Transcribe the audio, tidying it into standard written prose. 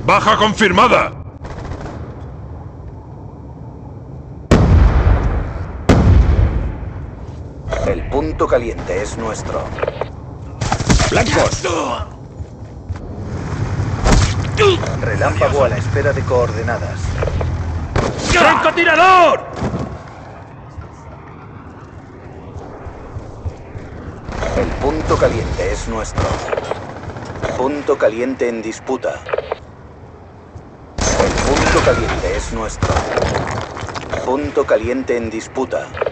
¡Baja confirmada! El punto caliente es nuestro. ¡Blancos! Relámpago a la espera de coordenadas. ¡Francotirador! El punto caliente es nuestro. Punto caliente en disputa. El punto caliente es nuestro. Punto caliente en disputa.